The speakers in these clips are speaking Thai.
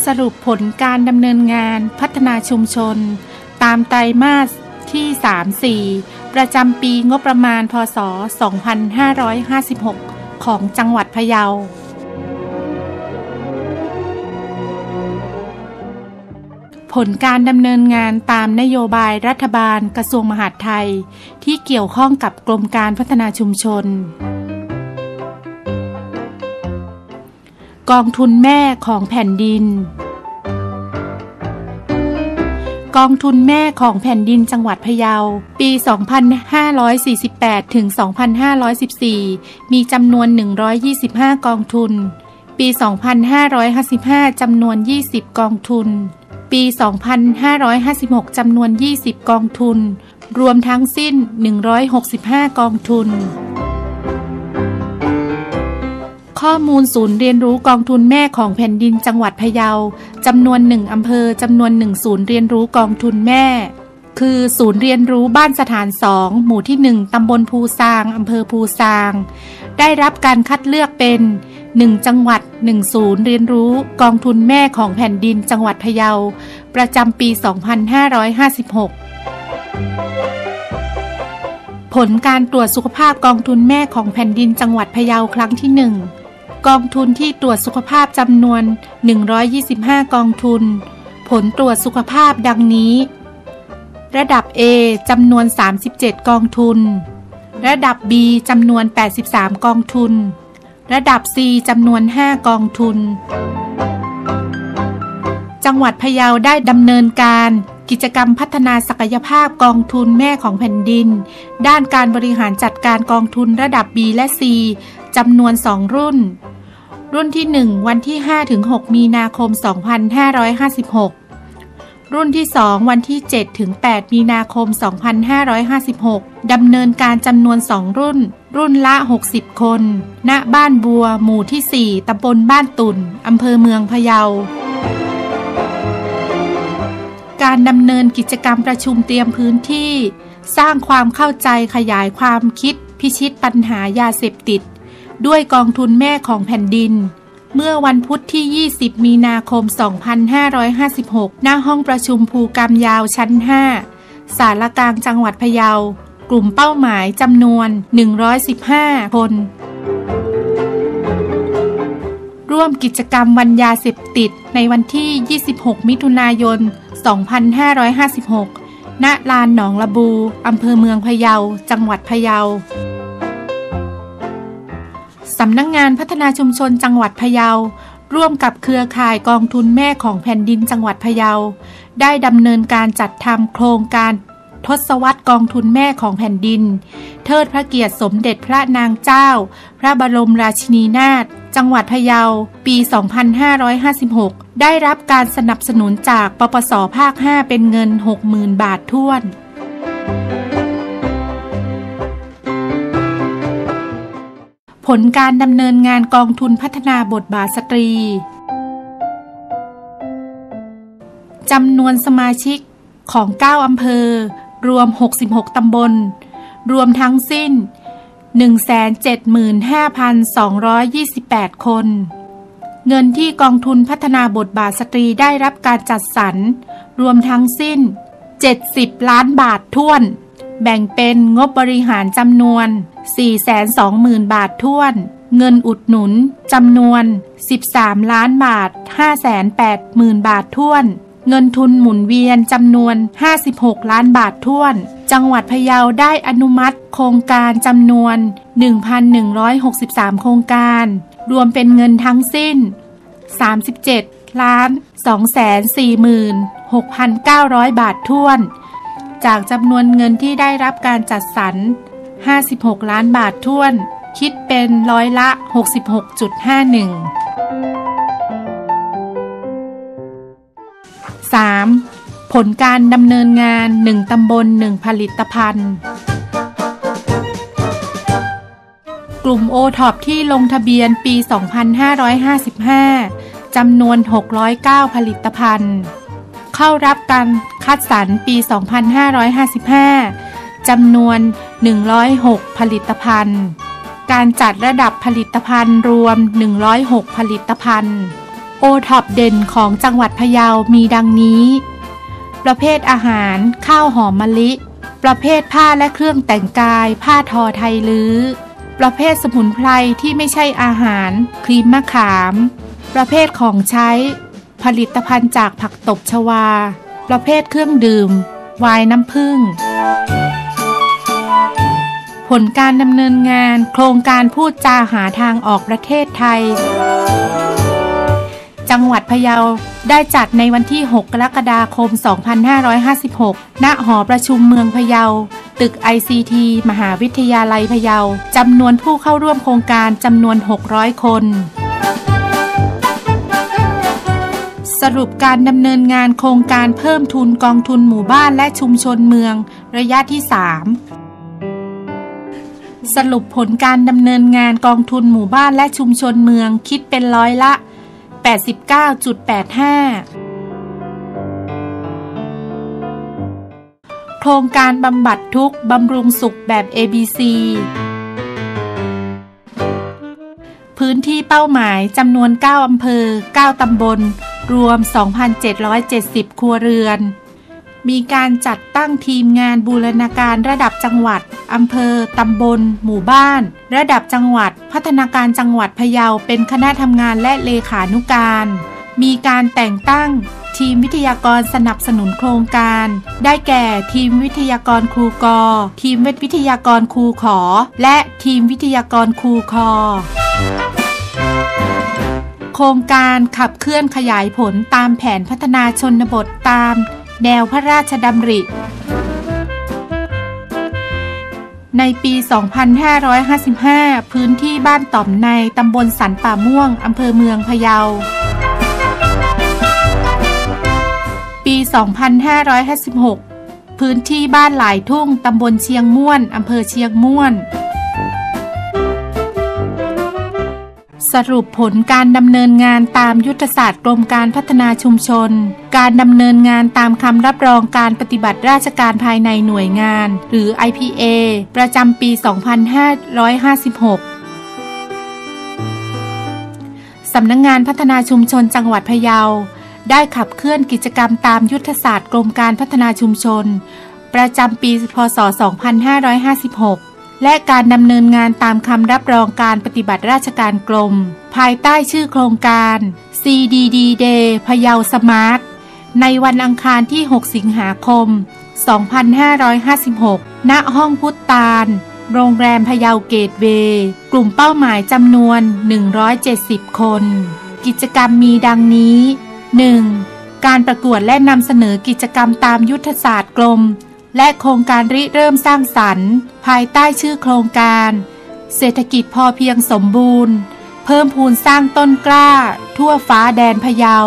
สรุปผลการดำเนินงานพัฒนาชุมชนตามไตรมาสที่ 3-4 ประจำปีงบประมาณพ.ศ. 2556 ของจังหวัดพะเยาผลการดำเนินงานตามนโยบายรัฐบาลกระทรวงมหาดไทยที่เกี่ยวข้องกับกรมการพัฒนาชุมชนกองทุนแม่ของแผ่นดินกองทุนแม่ของแผ่นดินจังหวัดพะเยาปี 2548 ถึง 2514 มีจำนวน 125 กองทุนปี 2555 จำนวน 20 กองทุนปี 2556 จำนวน 20 กองทุนรวมทั้งสิ้น 165 กองทุนข้อมูลศูนย์เรียนรู้กองทุนแม่ของแผ่นดินจังหวัดพะเยาจำนวน1อำเภอจำนวน1ศูนย์เรียนรู้กองทุนแม่คือศูนย์เรียนรู้บ้านสถาน2หมู่ที่1ตำบลภูซางอำเภอภูซางได้รับการคัดเลือกเป็น1จังหวัด1ศูนย์เรียนรู้กองทุนแม่ของแผ่นดินจังหวัดพะเยาประจำปี 2556ผลการตรวจสุขภาพกองทุนแม่ของแผ่นดินจังหวัดพะเยาครั้งที่1กองทุนที่ตรวจสุขภาพจำนวน125กองทุนผลตรวจสุขภาพดังนี้ระดับ A จำนวน37กองทุนระดับ B จำนวน83กองทุนระดับ C จำนวน5กองทุนจังหวัดพะเยาได้ดำเนินการกิจกรรมพัฒนาศักยภาพกองทุนแม่ของแผ่นดินด้านการบริหารจัดการกองทุนระดับ B และ C จำนวน2รุ่นที่1วันที่ 5-6 มีนาคม 2556รุ่นที่2วันที่ 7-8 มีนาคม 2556ดำเนินการจำนวน2รุ่นละ60คนณบ้านบัวหมู่ที่4ตำบลบ้านตุ่นอำเภอเมืองพะเยาการดำเนินกิจกรรมประชุมเตรียมพื้นที่สร้างความเข้าใจขยายความคิดพิชิตปัญหายาเสพติดด้วยกองทุนแม่ของแผ่นดินเมื่อวันพุธที่ 20 มีนาคม 2556 ณ ห้องประชุมภูกำยาวชั้น 5 ศาลกลางจังหวัดพะเยากลุ่มเป้าหมายจำนวน115คนร่วมกิจกรรมวันยาเสพติดในวันที่ 26 มิถุนายน 2556 ณ ลานหนองละบูอำเภอเมืองพะเยาจังหวัดพะเยาสำนักงานพัฒนาชุมชนจังหวัดพะเยาร่วมกับเครือข่ายกองทุนแม่ของแผ่นดินจังหวัดพะเยาได้ดำเนินการจัดทำโครงการทศวรรษกองทุนแม่ของแผ่นดินเทิดพระเกียรติสมเด็จพระนางเจ้าพระบรมราชินีนาถจังหวัดพะเยาปี 2556 ได้รับการสนับสนุนจากปปส.ภาค 5 เป็นเงิน 60,000 บาทถ้วนผลการดำเนินงานกองทุนพัฒนาบทบาทสตรีจำนวนสมาชิกของ9อำเภอรวม66ตำบลรวมทั้งสิ้น 175,228 คนเงินที่กองทุนพัฒนาบทบาทสตรีได้รับการจัดสรรรวมทั้งสิ้น70ล้านบาทถ้วนแบ่งเป็นงบบริหารจำนวน 420,000 บาทถ้วนเงินอุดหนุนจำนวน13ล้านบาท 580,000 บาทถ้วนเงินทุนหมุนเวียนจำนวน56ล้านบาทถ้วนจังหวัดพะเยาได้อนุมัติโครงการจำนวน 1,163 โครงการรวมเป็นเงินทั้งสิ้น37,246,900 บาทถ้วนจากจำนวนเงินที่ได้รับการจัดสรร56ล้านบาทถ้วนคิดเป็นร้อยละ 66.51 3. ผลการดำเนินงาน1ตำบล1ผลิตภัณฑ์กลุ่มโอท็อปที่ลงทะเบียนปี 2555 จำนวน609ผลิตภัณฑ์เข้ารับการคัดสรรปี 2555 จำนวน106ผลิตภัณฑ์การจัดระดับผลิตภัณฑ์รวม106ผลิตภัณฑ์โอท็อปเด่นของจังหวัดพะเยามีดังนี้ประเภทอาหารข้าวหอมมะลิประเภทผ้าและเครื่องแต่งกายผ้าทอไทยลื้อประเภทสมุนไพรที่ไม่ใช่อาหารครีมมะขามประเภทของใช้ผลิตภัณฑ์จากผักตบชวาประเภทเครื่องดื่มไวน์น้ำผึ้งผลการดำเนินงานโครงการพูดจาหาทางออกประเทศไทยจังหวัดพะเยาได้จัดในวันที่6 กรกฎาคม 2556 ณ หอประชุมเมืองพะเยาตึก ICT มหาวิทยาลัยพะเยาจำนวนผู้เข้าร่วมโครงการจำนวน600 คนสรุปการดำเนินงานโครงการเพิ่มทุนกองทุนหมู่บ้านและชุมชนเมืองระยะที่ 3สรุปผลการดำเนินงานกองทุนหมู่บ้านและชุมชนเมืองคิดเป็นร้อยละ 89.85 โครงการบำบัดทุกข์บำรุงสุขแบบ ABC พื้นที่เป้าหมายจำนวน9อำเภอ9ตำบลรวม 2,770 ครัวเรือนมีการจัดตั้งทีมงานบูรณาการระดับจังหวัดอำเภอตำบลหมู่บ้านระดับจังหวัดพัฒนาการจังหวัดพะเยาเป็นคณะทำงานและเลขานุการมีการแต่งตั้งทีมวิทยากรสนับสนุนโครงการได้แก่ทีมวิทยากรครูกอทีมวิทยากรครูขอและทีมวิทยากรครูคอโครงการขับเคลื่อนขยายผลตามแผนพัฒนาชนบทตามแนวพระราชดำริในปี 2555 พื้นที่บ้านต่อมในตำบลสันป่าม่วงอำเภอเมืองพะเยาปี 2556 พื้นที่บ้านหลายทุ่งตำบลเชียงม่วนอำเภอเชียงม่วนสรุปผลการดำเนินงานตามยุทธศาสตร์กรมการพัฒนาชุมชนการดำเนินงานตามคำรับรองการปฏิบัติราชการภายในหน่วยงานหรือ IPA ประจำปี 2556 สำนักงานพัฒนาชุมชนจังหวัดพะเยาได้ขับเคลื่อนกิจกรรมตามยุทธศาสตร์กรมการพัฒนาชุมชนประจำปี พ.ศ. 2556และการดำเนินงานตามคำรับรองการปฏิบัติราชการกรมภายใต้ชื่อโครงการ CDD Day พะเยาสมาร์ทในวันอังคารที่ 6 สิงหาคม 2556 ณ ห้องพุทธตาลโรงแรมพะเยาเกตเวย์กลุ่มเป้าหมายจำนวน 170 คน กิจกรรมมีดังนี้ 1. การประกวดและนำเสนอกิจกรรมตามยุทธศาสตร์กรมและโครงการริเริ่มสร้างสรรค์ภายใต้ชื่อโครงการเศรษฐกิจพอเพียงสมบูรณ์เพิ่มพูนสร้างต้นกล้าทั่วฟ้าแดนพะเยา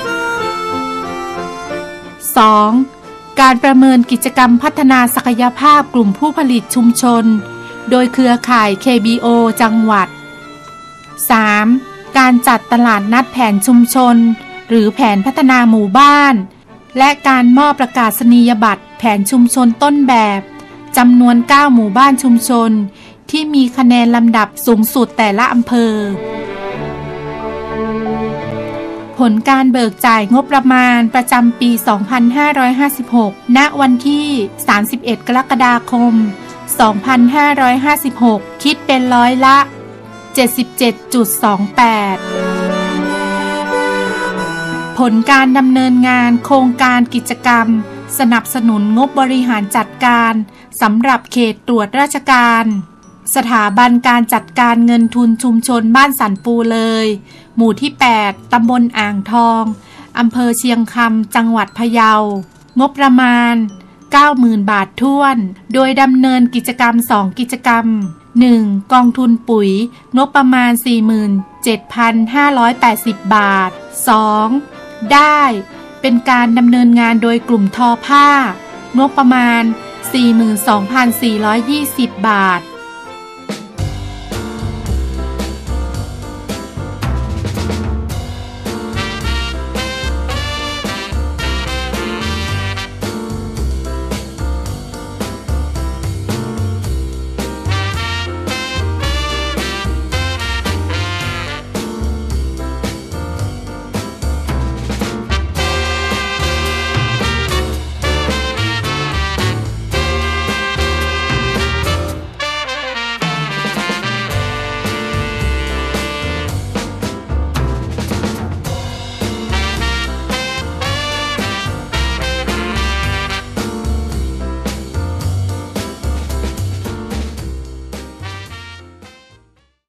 2. การประเมินกิจกรรมพัฒนาศักยภาพกลุ่มผู้ผลิตชุมชนโดยเครือข่าย KBO จังหวัด 3. การจัดตลาดนัดแผนชุมชนหรือแผนพัฒนาหมู่บ้านและการมอบประกาศนียบัตรแผนชุมชนต้นแบบจำนวน9หมู่บ้านชุมชนที่มีคะแนนลำดับสูงสุดแต่ละอำเภอผลการเบิกจ่ายงบประมาณประจำปี 2556 ณ วันที่ 31 กรกฎาคม 2556 คิดเป็นร้อยละ 77.28ผลการดำเนินงานโครงการกิจกรรมสนับสนุนงบบริหารจัดการสำหรับเขตตรวจราชการสถาบันการจัดการเงินทุนชุมชนบ้านสันปูเลยหมู่ที่ 8 ตำบลอ่างทองอำเภอเชียงคำจังหวัดพะเยางบประมาณ 90,000 บาทถ้วนโดยดำเนินกิจกรรม2กิจกรรม 1. กองทุนปุ๋ยงบประมาณ 47,580 บาท 2. ได้เป็นการดำเนินงานโดยกลุ่มทอผ้างบประมาณ 42,420 บาท